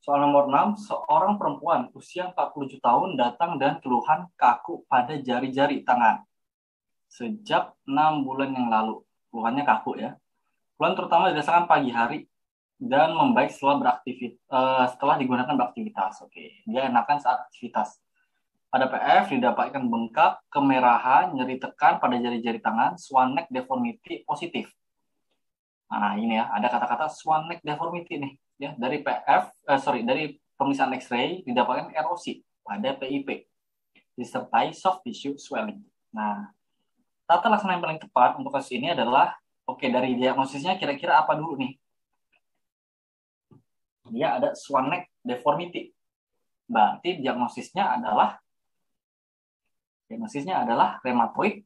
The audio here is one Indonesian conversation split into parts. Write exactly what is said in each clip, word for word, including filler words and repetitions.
Soal nomor enam, seorang perempuan usia empat puluh tujuh tahun datang dan keluhan kaku pada jari-jari tangan sejak enam bulan yang lalu. Keluhannya kaku ya. Keluhan terutama dirasakan pagi hari dan membaik setelah beraktivitas, uh, setelah digunakan beraktivitas. Oke, dia enakan saat aktivitas. Pada P F didapatkan bengkak, kemerahan, nyeri tekan pada jari-jari tangan, swan neck deformity positif. Nah, ini ya, ada kata-kata swan neck deformity nih, ya, dari P F, eh, sorry, dari pemeriksaan X-ray didapatkan erosi pada P I P, disertai soft tissue swelling. Nah, tata laksana yang paling tepat untuk kasus ini adalah, oke, dari diagnosisnya kira-kira apa dulu nih? Dia ada swan neck deformity. Berarti diagnosisnya adalah, diagnosisnya adalah rheumatoid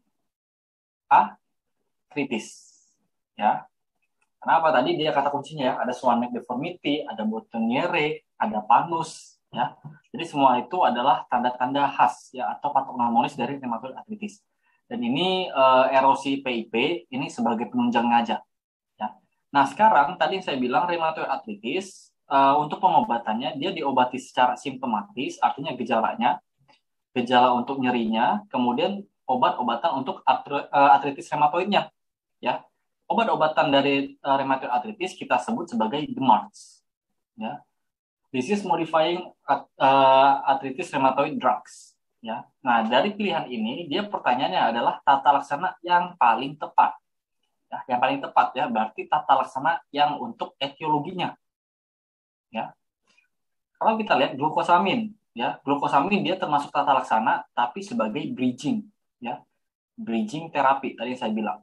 arthritis, ya. Kenapa tadi dia kata kuncinya ya, ada swan neck deformity, ada botoniere, ada panus, ya. Jadi semua itu adalah tanda-tanda khas ya atau patognomonis dari rheumatoid arthritis. Dan ini uh, erosi P I P ini sebagai penunjangnya aja, ya. Nah, sekarang tadi saya bilang rheumatoid arthritis uh, untuk pengobatannya dia diobati secara simptomatis, artinya gejalanya, gejala untuk nyerinya, kemudian obat-obatan untuk artritis rheumatoidnya, ya. Obat-obatan dari uh, rheumatoid arthritis kita sebut sebagai D M A R D S, ya. Disease modifying uh, arthritis rheumatoid drugs, ya. Nah, dari pilihan ini dia pertanyaannya adalah tata laksana yang paling tepat. Ya, yang paling tepat ya, berarti tata laksana yang untuk etiologinya. Ya. Kalau kita lihat glukosamin, ya, glukosamin dia termasuk tata laksana tapi sebagai bridging, ya. Bridging terapi tadi saya bilang.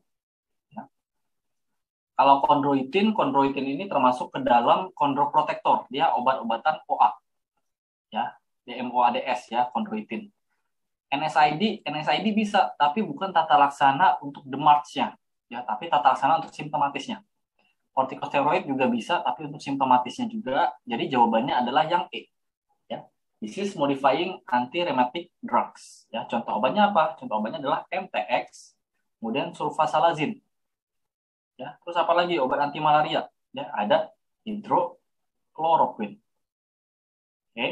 Kalau kondroitin, kondroitin ini termasuk ke dalam kondroprotektor. Dia obat-obatan O A. Ya, D M O A D S ya, kondroitin. N S I D, N S I D bisa, tapi bukan tata laksana untuk D M A R D S-nya. Ya, tapi tata laksana untuk simptomatisnya. Kortikosteroid juga bisa, tapi untuk simptomatisnya juga. Jadi jawabannya adalah yang E. Ya. Disease modifying anti-rheumatic drugs. Ya, contoh obatnya apa? Contoh obatnya adalah M T X, kemudian sulfasalazin. Ya, terus apa lagi obat anti malaria? Ya, ada hidrokloroquine. Oke.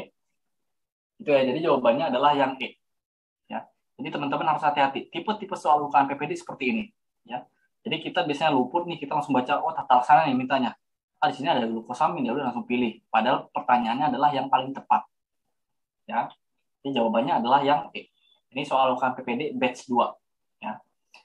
Itu ya, jadi jawabannya adalah yang E. Ya. Jadi teman-teman harus hati-hati. Tipe-tipe soal U K M P P D seperti ini, ya. Jadi kita biasanya luput nih, kita langsung baca oh tata laksana yang mintanya. Ah, di sini ada glukosamin, ya udah langsung pilih. Padahal pertanyaannya adalah yang paling tepat. Ya. Jadi jawabannya adalah yang E. Ini soal U K M P P D batch dua, ya.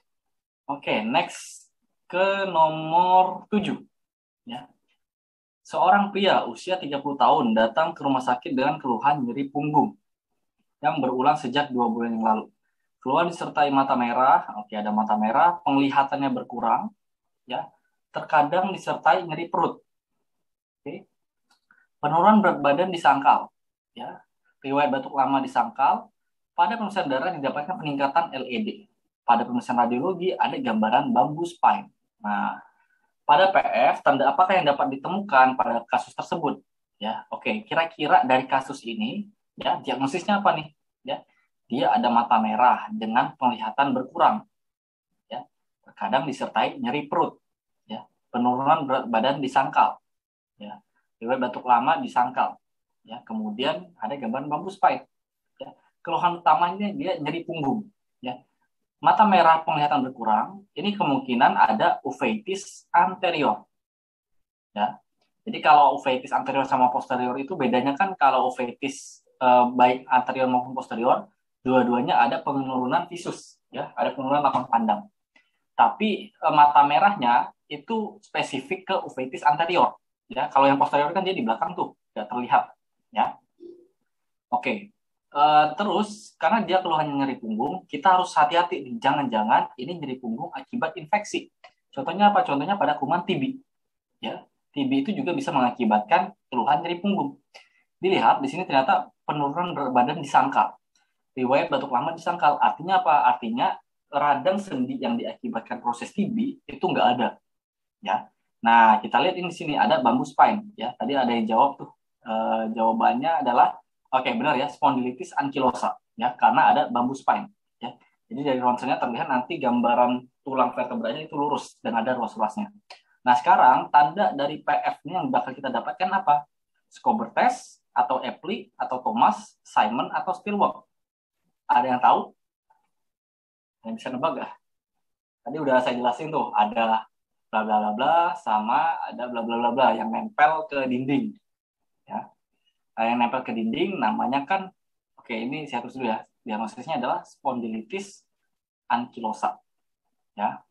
Oke, next ke nomor tujuh. Ya. Seorang pria usia tiga puluh tahun datang ke rumah sakit dengan keluhan nyeri punggung yang berulang sejak dua bulan yang lalu. Keluhan disertai mata merah, oke ada mata merah, penglihatannya berkurang, ya. Terkadang disertai nyeri perut. Oke. Penurunan berat badan disangkal, ya. Riwayat batuk lama disangkal. Pada pemeriksaan darah didapatkan peningkatan L E D. Pada pemeriksaan radiologi ada gambaran bambu spine. Nah, pada P F, tanda apakah yang dapat ditemukan pada kasus tersebut? Ya, oke. Kira-kira dari kasus ini, ya, diagnosisnya apa nih? Ya, dia ada mata merah dengan penglihatan berkurang. Ya, terkadang disertai nyeri perut. Ya, penurunan berat badan disangkal. Ya, riwayat batuk lama disangkal. Ya, kemudian ada gambaran bambu spine. Ya, keluhan utamanya dia nyeri punggung. Ya, mata merah penglihatan berkurang, ini kemungkinan ada uveitis anterior. Ya. Jadi kalau uveitis anterior sama posterior itu bedanya kan kalau uveitis eh, baik anterior maupun posterior, dua-duanya ada penurunan visus, ya, ada penurunan lapang pandang. Tapi eh, mata merahnya itu spesifik ke uveitis anterior, ya. Kalau yang posterior kan dia di belakang tuh, tidak terlihat, ya. Oke. Uh, terus karena dia keluhannya nyeri punggung, kita harus hati-hati nih. Jangan-jangan ini nyeri punggung akibat infeksi. Contohnya apa? Contohnya pada kuman T B. Ya, T B itu juga bisa mengakibatkan keluhan nyeri punggung. Dilihat di sini ternyata penurunan berat badan disangkal. Riwayat batuk lama disangkal. Artinya apa? Artinya radang sendi yang diakibatkan proses T B itu nggak ada. Ya. Nah, kita lihat ini di sini ada bambu spine. Ya, tadi ada yang jawab tuh. Uh, jawabannya adalah oke, okay, benar ya, spondilitis ankylosa, ya, karena ada bambu spine, ya. Jadi dari ronsennya terlihat nanti gambaran tulang vertebranya itu lurus dan ada ruas-ruasnya. Nah, sekarang tanda dari P F ini yang bakal kita dapatkan apa? Skober test, atau Epley, atau Thomas, Simon, atau Stilwell? Ada yang tahu? Yang bisa nebak gak? Tadi udah saya jelasin tuh, ada bla bla bla bla sama ada bla bla bla bla yang nempel ke dinding. Ya. Nah, yang nempel ke dinding namanya kan, oke ini saya tulis dulu ya, diagnosisnya adalah spondylitis ankylosa. Ya.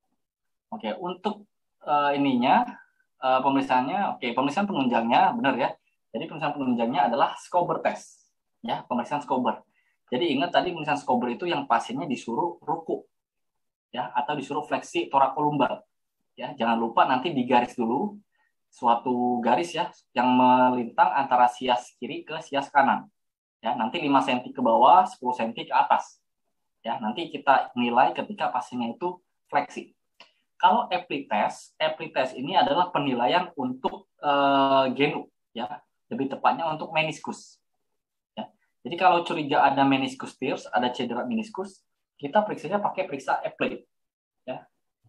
Oke, untuk uh, ininya uh, pemeriksaannya, oke pemeriksaan penunjangnya benar ya. Jadi pemeriksaan penunjangnya adalah Skober test, ya pemeriksaan Skober. Jadi ingat tadi pemeriksaan Skober itu yang pasiennya disuruh ruku, ya atau disuruh fleksi torakolumbar. Ya jangan lupa nanti digaris dulu suatu garis ya yang melintang antara sias kiri ke sias kanan. Ya nanti lima sentimeter ke bawah, sepuluh sentimeter ke atas. Ya nanti kita nilai ketika pasiennya itu fleksi. Kalau Epley test, Epley test ini adalah penilaian untuk uh, genu, ya lebih tepatnya untuk meniskus. Ya. Jadi kalau curiga ada meniskus tears, ada cedera meniskus, kita periksanya pakai periksa Epley. Ya.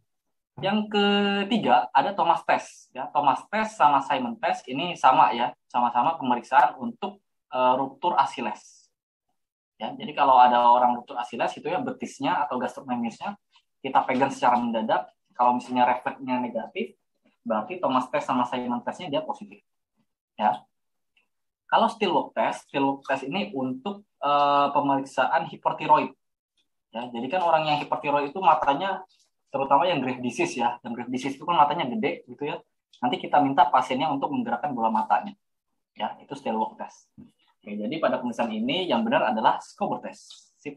Yang ketiga ada Thomas test. Ya, Thomas test sama Simon test ini sama ya, sama-sama pemeriksaan untuk uh, ruptur Achilles. Ya, jadi kalau ada orang ruptur Achilles itu ya betisnya atau gastrocnemiusnya kita pegang secara mendadak. Kalau misalnya refleksnya negatif, berarti Thomas test sama Simon testnya dia positif. Ya. Kalau Stilwell test, Stilwell test ini untuk uh, pemeriksaan hipertiroid. Ya, jadi kan orang yang hipertiroid itu matanya, terutama yang grave disease ya, yang grave disease itu kan matanya gede gitu ya. Nanti kita minta pasiennya untuk menggerakkan bola matanya. Ya, itu Stilwell test. Oke, jadi pada pemeriksaan ini yang benar adalah Skober test. Sip.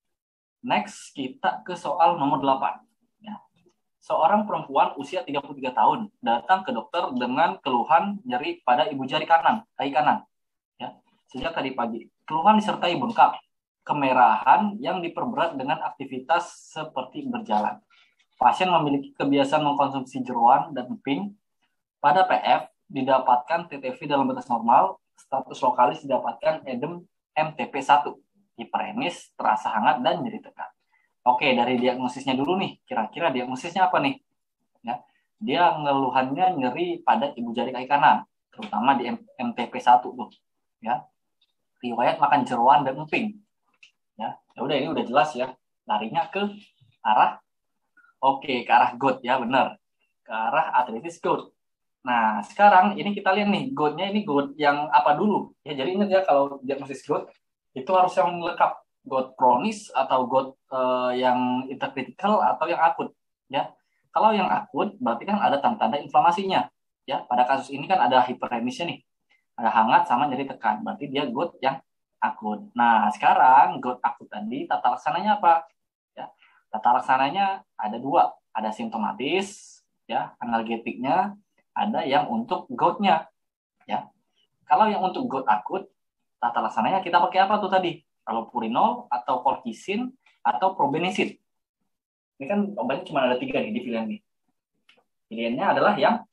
Next, kita ke soal nomor delapan. Ya. Seorang perempuan usia tiga puluh tiga tahun datang ke dokter dengan keluhan nyeri pada ibu jari kanan, kaki kanan. Ya, sejak tadi pagi. Keluhan disertai bengkak, kemerahan yang diperberat dengan aktivitas seperti berjalan. Pasien memiliki kebiasaan mengkonsumsi jeroan dan emping. Pada P F didapatkan T T V dalam batas normal, status lokalis didapatkan edem M T P satu, hiperemis, terasa hangat dan nyeri tekan. Oke, dari diagnosisnya dulu nih, kira-kira diagnosisnya apa nih? Ya, dia ngeluhannya nyeri pada ibu jari kaki kanan, terutama di M T P satu tuh. Ya, riwayat makan jeroan dan emping. Ya, ya udah ini udah jelas ya, larinya ke arah, oke ke arah gout ya benar, ke arah arthritis gout. Nah sekarang ini kita lihat nih goutnya ini gout yang apa dulu? Ya jadi ingat ya kalau diagnosis gout itu harus yang lengkap. Gout kronis atau gout uh, yang interkritikal atau yang akut ya. Kalau yang akut berarti kan ada tanda-tanda inflamasinya ya. Pada kasus ini kan ada hiperemisnya nih, ada hangat sama nyeri tekan, berarti dia gout yang akut. Nah sekarang gout akut tadi tata laksananya apa ya? Tata laksananya ada dua, ada simptomatis ya, analgetiknya, ada yang untuk goutnya ya. Kalau yang untuk gout akut tata laksananya kita pakai apa tuh tadi? Allopurinol atau colchicine atau probenecid. Ini kan obatnya cuma ada tiga nih di pilihan ini. Pilihannya adalah yang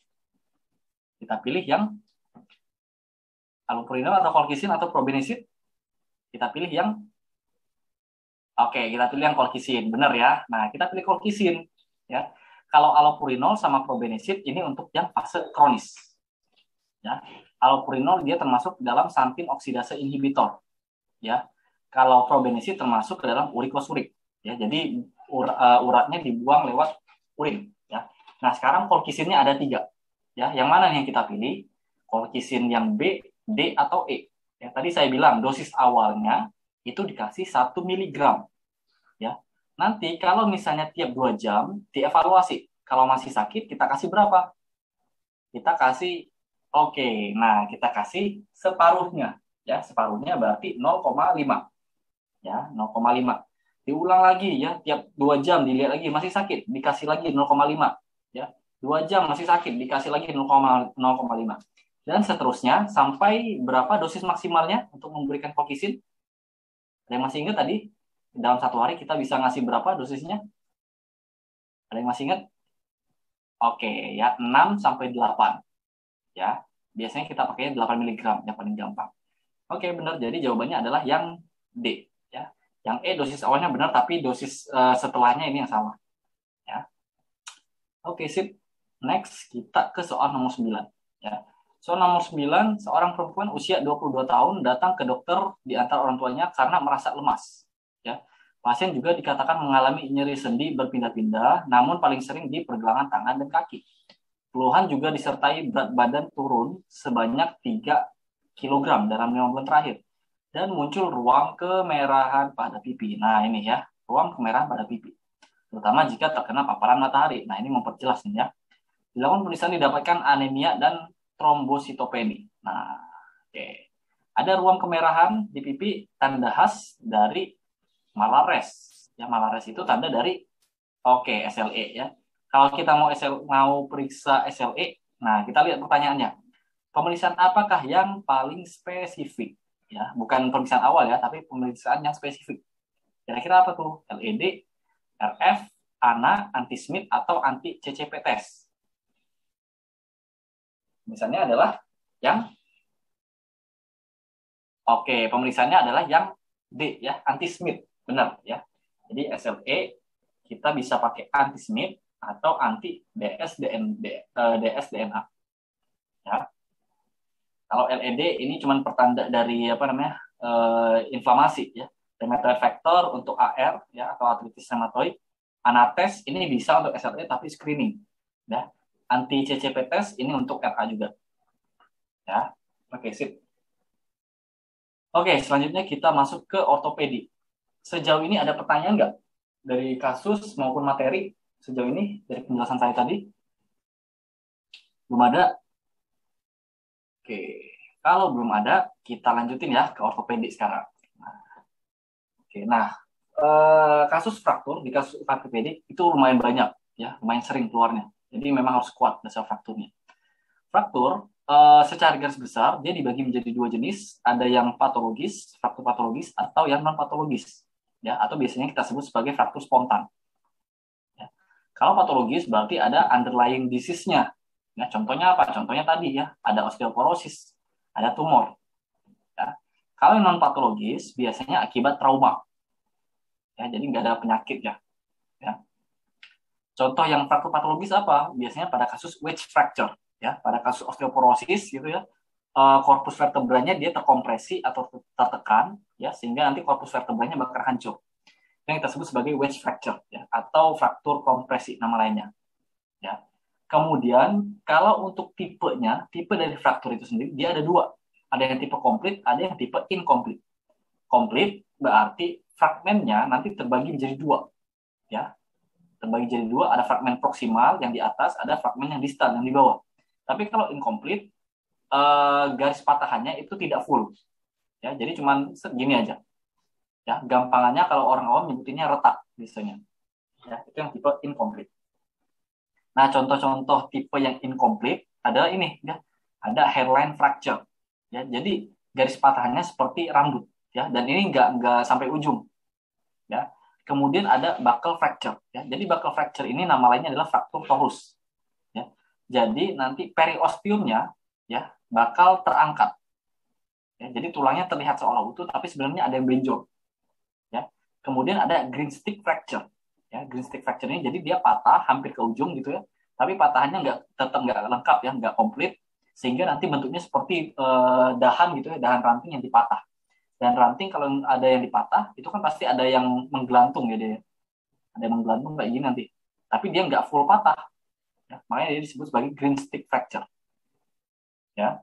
kita pilih yang allopurinol atau colchicine atau probenecid. Kita pilih yang oke, kita pilih yang colchicine, benar ya. Nah, kita pilih colchicine ya. Kalau allopurinol sama probenecid ini untuk yang fase kronis. Ya. Allopurinol dia termasuk dalam xanthin oksidase inhibitor. Ya. Kalau probenecid termasuk ke dalam urikosurik, ya. Jadi ur, uh, uratnya dibuang lewat urin, ya. Nah sekarang colchicine-nya ada tiga, ya. Yang mana yang kita pilih? Colchicine yang B, D atau E? Ya tadi saya bilang dosis awalnya itu dikasih satu miligram, ya. Nanti kalau misalnya tiap dua jam dievaluasi, kalau masih sakit kita kasih berapa? Kita kasih, oke, okay. Nah kita kasih separuhnya, ya. Separuhnya berarti nol koma lima. Ya, nol koma lima. Diulang lagi ya, tiap dua jam dilihat lagi masih sakit, dikasih lagi nol koma lima. Ya, dua jam masih sakit, dikasih lagi nol koma lima. Dan seterusnya sampai berapa dosis maksimalnya untuk memberikan colchicine? Ada yang masih ingat tadi? Dalam satu hari kita bisa ngasih berapa dosisnya? Ada yang masih ingat? Oke, ya enam sampai delapan. Ya, biasanya kita pakai delapan miligram yang paling gampang. Oke, benar. Jadi jawabannya adalah yang D. Ya. Yang E dosis awalnya benar, tapi dosis uh, setelahnya ini yang salah. Ya. Oke, sip. Next, kita ke soal nomor sembilan. Ya. Soal nomor sembilan, seorang perempuan usia dua puluh dua tahun datang ke dokter di antara orang tuanya karena merasa lemas. Ya. Pasien juga dikatakan mengalami nyeri sendi berpindah-pindah, namun paling sering di pergelangan tangan dan kaki. Keluhan juga disertai berat badan turun sebanyak tiga kilogram dalam lima bulan terakhir. Dan muncul ruam kemerahan pada pipi. Nah ini ya, ruam kemerahan pada pipi. Terutama jika terkena paparan matahari. Nah ini memperjelas nih ya. Dilakukan pemeriksaan didapatkan anemia dan trombositopeni. Nah, oke. Okay. Ada ruam kemerahan di pipi, tanda khas dari malares. Ya, malares itu tanda dari oke, okay, S L E ya. Kalau kita mau S L, mau periksa S L E, nah kita lihat pertanyaannya. Pemeriksaan apakah yang paling spesifik? Ya, bukan pemeriksaan awal ya, tapi pemeriksaan yang spesifik. Kira-kira apa tuh? L E D, R F, A N A, anti-Smith atau anti-C C P test? Misalnya adalah yang oke, pemeriksaannya adalah yang D ya, anti-Smith. Benar ya. Jadi S L E kita bisa pakai anti-Smith atau anti D S D N A. Ya. Kalau L E D ini cuma pertanda dari apa namanya? Uh, inflamasi ya. Rheumatoid factor untuk A R ya atau artritis rheumatoid. Anates ini bisa untuk S L E tapi screening. Ya. Anti C C P test ini untuk R A juga. Ya. Oke, sip. Oke, selanjutnya kita masuk ke ortopedi. Sejauh ini ada pertanyaan nggak dari kasus maupun materi sejauh ini dari penjelasan saya tadi? Belum ada? Oke, kalau belum ada, kita lanjutin ya ke ortopedi sekarang. Nah, oke, nah eh, kasus fraktur di kasus ortopedi itu lumayan banyak, ya, lumayan sering keluarnya. Jadi memang harus kuat dasar frakturnya. Fraktur eh, secara garis besar dia dibagi menjadi dua jenis, ada yang patologis, fraktur patologis, atau yang non patologis, ya, atau biasanya kita sebut sebagai fraktur spontan. Ya. Kalau patologis berarti ada underlying disease-nya. Ya, contohnya apa? Contohnya tadi ya, ada osteoporosis, ada tumor. Ya. Kalau non patologis biasanya akibat trauma. Ya, jadi nggak ada penyakit ya. Ya. Contoh yang fraktur patologis apa? Biasanya pada kasus wedge fracture, ya, pada kasus osteoporosis gitu ya. Korpus vertebranya dia terkompresi atau tertekan, ya, sehingga nanti korpus vertebranya bakal hancur. Yang kita sebut sebagai wedge fracture, ya, atau fraktur kompresi nama lainnya. Ya. Kemudian kalau untuk tipenya, tipe dari fraktur itu sendiri dia ada dua. Ada yang tipe komplit, ada yang tipe incomplete. Komplit berarti fragmennya nanti terbagi menjadi dua, ya. Terbagi jadi dua, ada fragmen proksimal yang di atas, ada fragmen yang distal yang di bawah. Tapi kalau incomplete, eh, garis patahannya itu tidak full, ya. Jadi cuman segini aja, ya. Gampangannya kalau orang awam nyebutinnya retak biasanya, ya. Itu yang tipe incomplete. Nah, contoh-contoh tipe yang incomplete adalah ini, ya. Ada hairline fracture, ya. Jadi garis patahannya seperti rambut, ya. Dan ini nggak nggak sampai ujung, ya. Kemudian ada buccal fracture, ya. Jadi buccal fracture ini nama lainnya adalah fraktur torus, ya. Jadi nanti periosteumnya, ya, bakal terangkat, ya. Jadi tulangnya terlihat seolah utuh tapi sebenarnya ada yang benjol, ya. Kemudian ada green stick fracture, ya. Green stick fracture ini jadi dia patah hampir ke ujung gitu ya, tapi patahannya nggak tetap nggak lengkap ya, nggak komplit, sehingga nanti bentuknya seperti eh, dahan gitu ya, dahan ranting yang dipatah. Dan ranting kalau ada yang dipatah, itu kan pasti ada yang menggelantung ya dia. Ada yang menggelantung kayak gini nanti. Tapi dia nggak full patah. Ya, makanya dia disebut sebagai green stick fracture. Ya.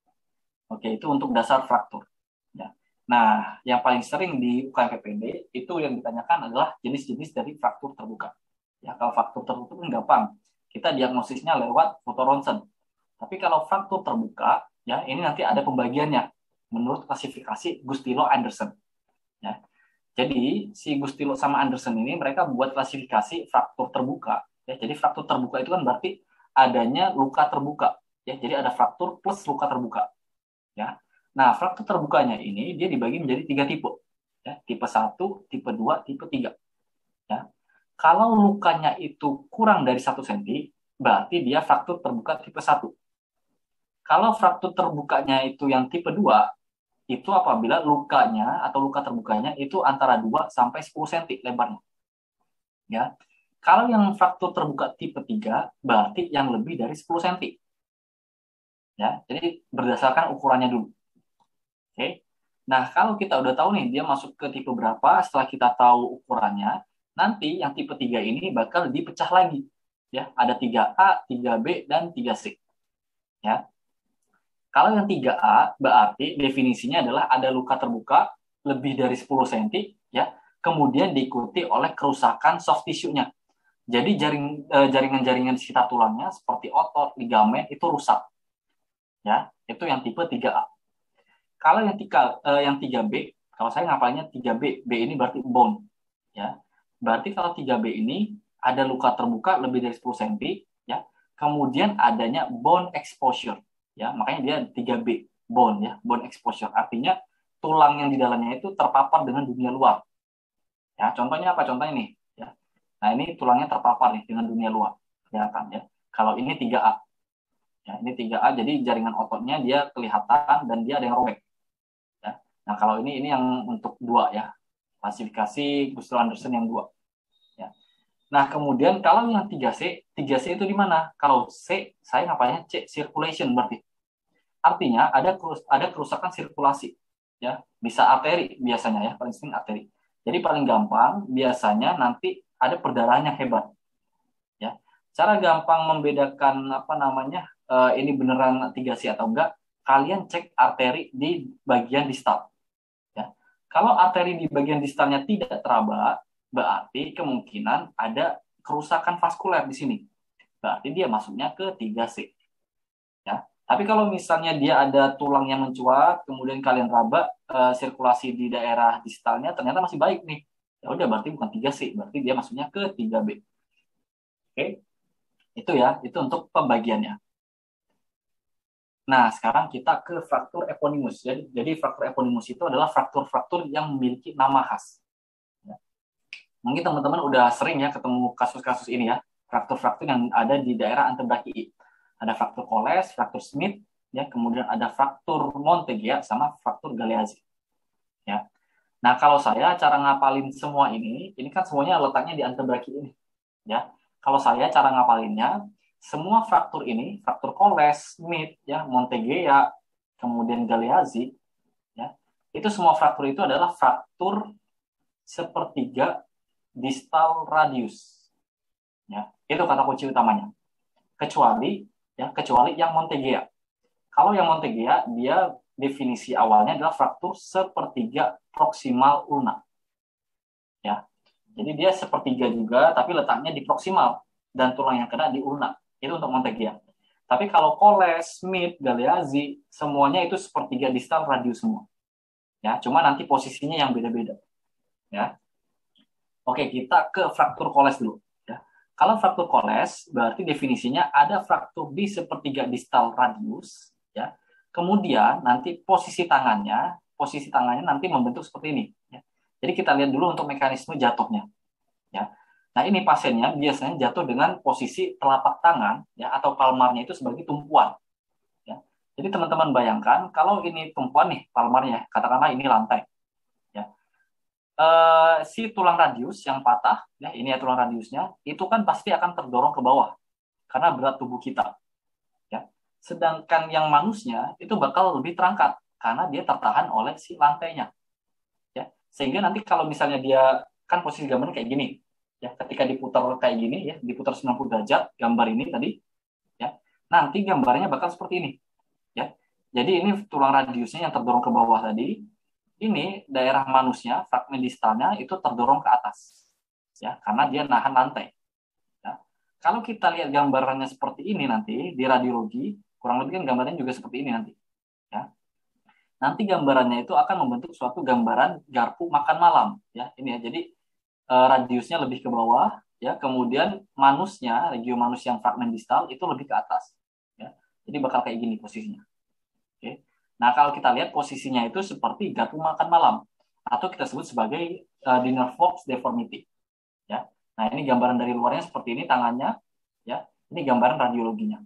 Oke, itu untuk dasar fraktur. Ya. Nah, yang paling sering di U K M P P D itu yang ditanyakan adalah jenis-jenis dari fraktur terbuka. Ya, kalau fraktur terbuka kan gampang. Kita diagnosisnya lewat foto ronsen. Tapi kalau fraktur terbuka, ya ini nanti ada pembagiannya menurut klasifikasi Gustilo-Anderson. Ya. Jadi si Gustilo sama Anderson ini mereka buat klasifikasi fraktur terbuka. Ya. Jadi fraktur terbuka itu kan berarti adanya luka terbuka. Ya. Jadi ada fraktur plus luka terbuka. Ya. Nah fraktur terbukanya ini dia dibagi menjadi tiga tipe. Ya. Tipe satu, tipe dua, tipe tiga. Ya. Kalau lukanya itu kurang dari satu sentimeter, berarti dia fraktur terbuka tipe satu. Kalau fraktur terbukanya itu yang tipe dua, itu apabila lukanya atau luka terbukanya itu antara dua sampai sepuluh sentimeter lebarnya. Ya. Kalau yang fraktur terbuka tipe tiga berarti yang lebih dari sepuluh sentimeter. Ya, jadi berdasarkan ukurannya dulu. Oke. Nah, kalau kita udah tahu nih dia masuk ke tipe berapa, setelah kita tahu ukurannya, nanti yang tipe tiga ini bakal dipecah lagi. Ya, ada tiga A, tiga B, dan tiga C. Ya. Kalau yang tiga A berarti definisinya adalah ada luka terbuka lebih dari sepuluh sentimeter, ya, kemudian diikuti oleh kerusakan soft tissue-nya. Jadi jaring eh, jaringan-jaringan di sekitar tulangnya seperti otot, ligamen itu rusak. Ya, itu yang tipe tiga A. Kalau yang tiga eh, yang tiga B, kalau saya ngapalnya tiga B, B ini berarti bone, ya. Berarti kalau tiga B ini ada luka terbuka lebih dari sepuluh sentimeter, ya. Kemudian adanya bone exposure, ya. Makanya dia tiga B, bone, ya, bone exposure. Artinya tulang yang di dalamnya itu terpapar dengan dunia luar. Ya, contohnya apa? Contohnya nih, ya. Nah, ini tulangnya terpapar nih dengan dunia luar. Kelihatan ya. Kalau ini tiga A. Ya, ini tiga A jadi jaringan ototnya dia kelihatan dan dia ada yang robek. Ya. Nah, kalau ini ini yang untuk dua ya. Klasifikasi Gustav Anderson yang dua. Ya. Nah, kemudian kalau yang tiga C, tiga C itu di mana? Kalau C, saya ngapalnya C, circulation berarti. Artinya ada ada kerusakan sirkulasi. Ya, bisa arteri biasanya ya, paling sering arteri. Jadi paling gampang biasanya nanti ada perdarahan yang hebat. Ya. Cara gampang membedakan apa namanya uh, ini beneran tiga C atau enggak, kalian cek arteri di bagian distal. Ya. Kalau arteri di bagian distalnya tidak teraba, berarti kemungkinan ada kerusakan vaskuler di sini. Berarti dia masuknya ke tiga C. Ya. Tapi kalau misalnya dia ada tulang yang mencuat, kemudian kalian raba uh, sirkulasi di daerah distalnya ternyata masih baik nih. Ya udah berarti bukan tiga C, berarti dia masuknya ke tiga B. Oke. Itu ya, itu untuk pembagiannya. Nah, sekarang kita ke fraktur eponimus. Jadi, jadi fraktur eponimus itu adalah fraktur-fraktur yang memiliki nama khas. Ya. Mungkin teman-teman udah sering ya ketemu kasus-kasus ini ya, fraktur-fraktur yang ada di daerah antebrakii. Ada fraktur Coles, fraktur Smith, ya, kemudian ada fraktur Monteggia sama fraktur Galeazzi. Ya. Nah, kalau saya cara ngapalin semua ini, ini kan semuanya letaknya di antebrakii ini. Ya. Kalau saya cara ngapalinnya, semua fraktur ini, fraktur Coles, Smith, ya, Monteggia, kemudian Galeazzi, ya, itu semua fraktur itu adalah fraktur sepertiga distal radius. Ya, itu kata kunci utamanya. Kecuali, ya, kecuali yang Monteggia. Kalau yang Monteggia, dia definisi awalnya adalah fraktur sepertiga proksimal ulna. Ya, jadi dia sepertiga juga, tapi letaknya di proksimal dan tulang yang kena di ulna. Itu untuk Monteggia. Tapi kalau Coles, Smith, Galeazzi, semuanya itu sepertiga distal radius semua. Ya, cuma nanti posisinya yang beda-beda. Ya. Oke, kita ke fraktur Coles dulu. Ya. Kalau fraktur Coles, berarti definisinya ada fraktur di sepertiga distal radius. Ya. Kemudian nanti posisi tangannya, posisi tangannya nanti membentuk seperti ini. Ya. Jadi kita lihat dulu untuk mekanisme jatuhnya. Ya. Nah, ini pasiennya biasanya jatuh dengan posisi telapak tangan ya atau palmarnya itu sebagai tumpuan. Ya. Jadi teman-teman bayangkan kalau ini tumpuan nih palmarnya, katakanlah ini lantai. Ya. E, si tulang radius yang patah, ya ini ya tulang radiusnya, itu kan pasti akan terdorong ke bawah karena berat tubuh kita. Ya. Sedangkan yang manusnya itu bakal lebih terangkat karena dia tertahan oleh si lantainya. Ya. Sehingga nanti kalau misalnya dia kan posisi gambarnya kayak gini. Ya, ketika diputar kayak gini ya, diputar sembilan puluh derajat gambar ini tadi ya. Nanti gambarnya bakal seperti ini ya. Jadi ini tulang radiusnya yang terdorong ke bawah tadi. Ini daerah manusnya, fragmen distalnya itu terdorong ke atas. Ya, karena dia nahan lantai. Ya. Kalau kita lihat gambarannya seperti ini nanti di radiologi, kurang lebih kan gambarnya juga seperti ini nanti. Ya. Nanti gambarannya itu akan membentuk suatu gambaran garpu makan malam ya. Ini ya. Jadi radiusnya lebih ke bawah, ya. Kemudian manusnya, regio manus yang fragmen distal itu lebih ke atas, ya. Jadi bakal kayak gini posisinya. Oke. Nah kalau kita lihat posisinya itu seperti garpu makan malam, atau kita sebut sebagai uh, dinner fork deformity, ya. Nah ini gambaran dari luarnya seperti ini tangannya, ya. Ini gambaran radiologinya,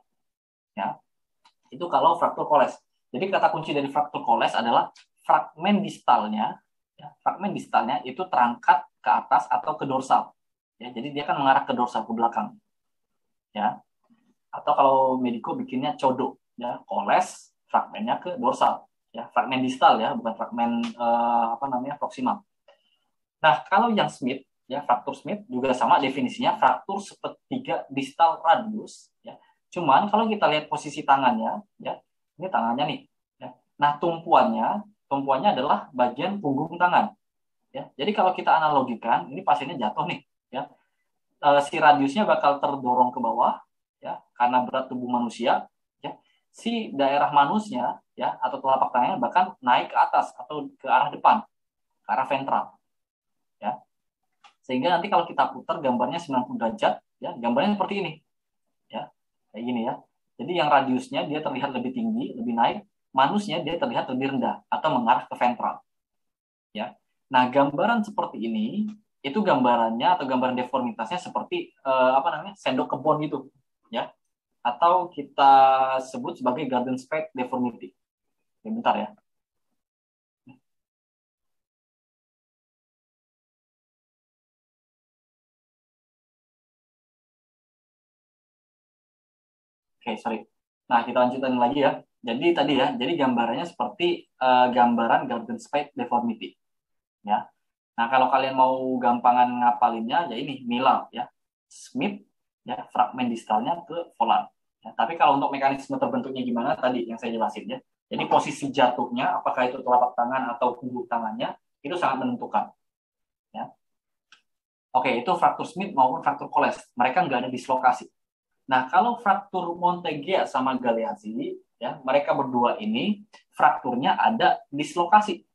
ya. Itu kalau fraktur Coles. Jadi kata kunci dari fraktur Coles adalah fragmen distalnya, ya, fragmen distalnya itu terangkat ke atas atau ke dorsal. Ya, jadi dia kan mengarah ke dorsal ke belakang. Ya. Atau kalau mediko bikinnya codo. ya, coalesce fragmennya ke dorsal, ya, fragmen distal ya, bukan fragmen uh, apa namanya proksimal. Nah, kalau yang Smith, ya, fraktur Smith juga sama definisinya, fraktur sepertiga distal radius, ya. Cuman kalau kita lihat posisi tangannya, ya, ini tangannya nih, ya. Nah, tumpuannya, tumpuannya adalah bagian punggung tangan, ya. Jadi kalau kita analogikan, ini pasiennya jatuh nih, ya. E, si radiusnya bakal terdorong ke bawah, ya, karena berat tubuh manusia, ya. Si daerah manusnya, ya, atau telapak tangannya bahkan naik ke atas atau ke arah depan, ke arah ventral. Ya. Sehingga nanti kalau kita putar gambarnya sembilan puluh derajat, ya, gambarnya seperti ini. Ya. Kayak gini ya. Jadi yang radiusnya dia terlihat lebih tinggi, lebih naik, manusnya dia terlihat lebih rendah atau mengarah ke ventral. Ya. Nah, gambaran seperti ini itu gambarannya atau gambaran deformitasnya seperti eh, apa namanya? Sendok kebon gitu, ya. Atau kita sebut sebagai garden spade deformity. Ya, bentar ya. Oke, okay, sorry. Nah, kita lanjutin lagi ya. Jadi tadi ya, jadi gambarannya seperti uh, gambaran garden spade deformity. Ya. Nah, kalau kalian mau gampangan ngapalinnya, ya ini Miller ya, Smith ya, fragmen distalnya ke volar. Ya, tapi kalau untuk mekanisme terbentuknya gimana tadi yang saya jelasin ya. Jadi posisi jatuhnya, apakah itu telapak tangan atau punggung tangannya, itu sangat menentukan. Ya. Oke, itu fraktur Smith maupun fraktur Coles. Mereka nggak ada dislokasi. Nah, kalau fraktur Monteggia sama Galeazzi, ya, mereka berdua ini frakturnya ada dislokasi.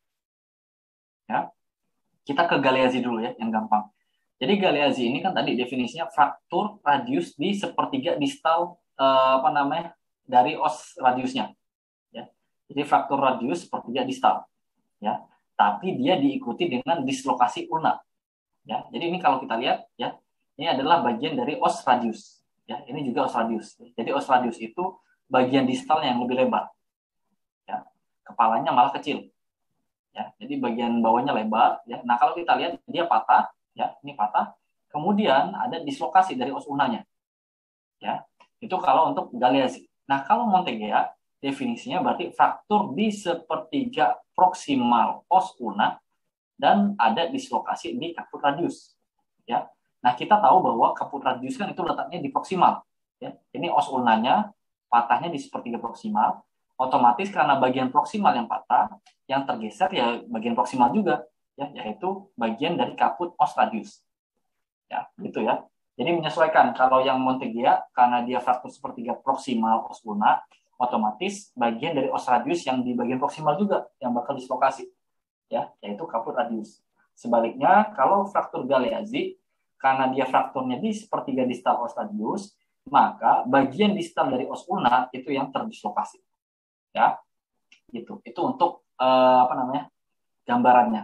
Ya. Kita ke Galeazzi dulu ya, yang gampang. Jadi Galeazzi ini kan tadi definisinya fraktur radius di sepertiga distal eh, apa namanya? Dari os radiusnya. Ya. Jadi fraktur radius sepertiga distal, ya. Tapi dia diikuti dengan dislokasi ulna. Ya. Jadi ini kalau kita lihat ya, ini adalah bagian dari os radius. Ya, ini juga os radius. Jadi os radius itu bagian distalnya yang lebih lebar. Ya, kepalanya malah kecil. Ya, jadi bagian bawahnya lebar. Ya, nah kalau kita lihat dia patah. Ya, ini patah. Kemudian ada dislokasi dari os ulnanya. Ya, itu kalau untuk Galeazzi. Nah kalau Monteggia definisinya berarti fraktur di sepertiga proksimal os ulna dan ada dislokasi di kaput radius. Ya, nah, kita tahu bahwa kaput radius kan itu letaknya di proksimal. Ya. Ini os ulnanya patahnya di sepertiga proksimal. Otomatis karena bagian proksimal yang patah, yang tergeser ya bagian proksimal juga, ya, yaitu bagian dari kaput os radius. Ya, gitu ya. Jadi menyesuaikan kalau yang Monteggia karena dia fraktur sepertiga proksimal os ulna, otomatis bagian dari os radius yang di bagian proksimal juga yang bakal dislokasi, ya, yaitu kaput radius. Sebaliknya kalau fraktur Galeazzi karena dia frakturnya di sepertiga distal os radius, maka bagian distal dari os ulna itu yang terdislokasi. Ya, gitu. Itu untuk uh, apa namanya? Gambarannya.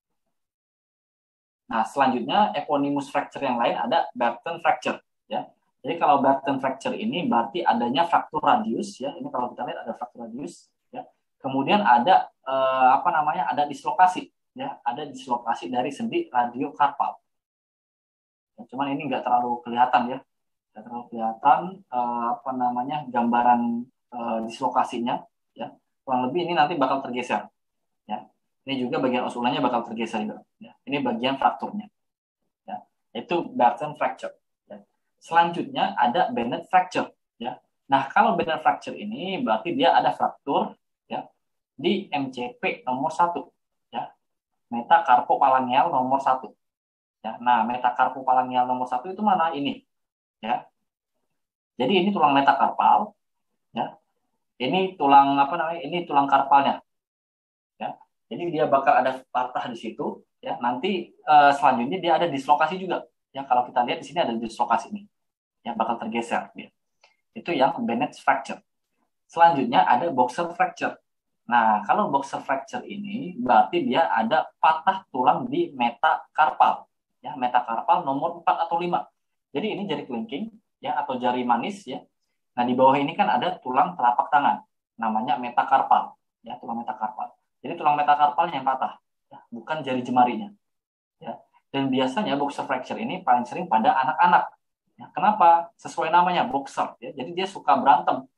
Nah, selanjutnya eponymous fracture yang lain ada Barton fracture, ya. Jadi kalau Barton fracture ini berarti adanya fraktur radius, ya. Ini kalau kita lihat ada fraktur radius, ya. Kemudian ada uh, apa namanya? Ada dislokasi, ya. Ada dislokasi dari sendi radiokarpal. Ya, cuman ini nggak terlalu kelihatan ya, nggak terlalu kelihatan uh, apa namanya gambaran uh, dislokasinya, ya. Kurang lebih ini nanti bakal tergeser, ya. Ini juga bagian os ulnanya bakal tergeser juga, ya. Ini bagian frakturnya, ya. Itu Barton fracture. Ya. Selanjutnya ada Bennett fracture, ya. Nah kalau Bennett fracture ini berarti dia ada fraktur, ya, di M C P nomor satu, ya, metacarpophalangeal nomor satu. Ya, nah, metacarpophalangeal nomor satu itu mana ini? Ya, jadi ini tulang metakarpal. Ya, ini tulang apa namanya? Ini tulang karpalnya. Ya, jadi dia bakal ada patah di situ. Ya, nanti uh, selanjutnya dia ada dislokasi juga. Ya, kalau kita lihat di sini ada dislokasi ini. Ya, bakal tergeser. Ya. Itu yang Bennett fracture. Selanjutnya ada boxer fracture. Nah, kalau boxer fracture ini berarti dia ada patah tulang di metakarpal. Ya, metakarpal nomor empat atau lima. Jadi ini jari kelingking ya atau jari manis ya. Nah, di bawah ini kan ada tulang telapak tangan namanya metakarpal ya, tulang metakarpal. Jadi tulang metakarpalnya yang patah ya, bukan jari jemarinya ya. Dan biasanya boxer fracture ini paling sering pada anak-anak. Ya, kenapa? Sesuai namanya boxer ya. Jadi dia suka berantem.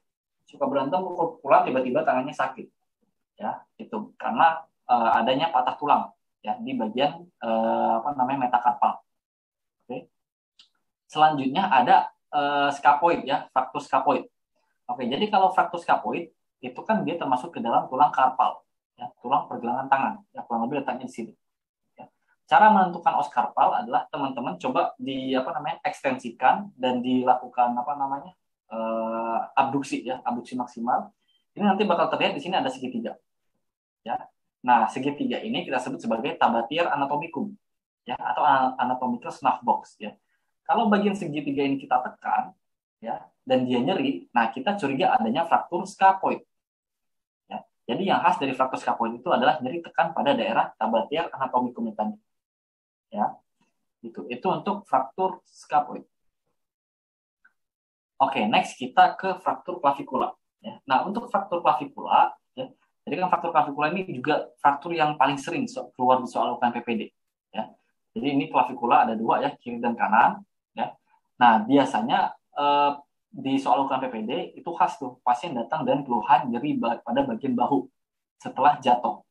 suka berantem, pukul-pukulan, tiba-tiba tangannya sakit, ya, itu karena uh, adanya patah tulang, ya, di bagian uh, apa namanya metakarpal. Oke. Selanjutnya ada uh, scapoid, ya, fraktur scapoid. Oke, jadi kalau fraktur scapoid itu kan dia termasuk ke dalam tulang karpal, ya, tulang pergelangan tangan, ya, kurang lebih letaknya di sini. Ya. Cara menentukan os karpal adalah teman-teman coba di apa namanya ekstensikan dan dilakukan apa namanya uh, abduksi, ya, abduksi maksimal. Ini nanti bakal terlihat di sini ada segitiga, ya. Nah, segitiga ini kita sebut sebagai tabatier anatomicum, ya, atau anatomical snuff box, ya. Kalau bagian segitiga ini kita tekan, ya, dan dia nyeri, nah kita curiga adanya fraktur scapoid. Ya. Jadi yang khas dari fraktur scapoid itu adalah nyeri tekan pada daerah tabatier anatomicum tadi. Ya, itu itu untuk fraktur scapoid. Oke, next kita ke fraktur clavicula. Ya. Nah, untuk fraktur clavicula, ya, jadi kan fraktur clavicula ini juga fraktur yang paling sering keluar di soal U K M P P D. Ya. Jadi ini clavicula ada dua, ya, kiri dan kanan. Ya. Nah, biasanya eh, di soal U K M P P D itu khas tuh pasien datang dan keluhan nyeri pada bagian bahu setelah jatuh.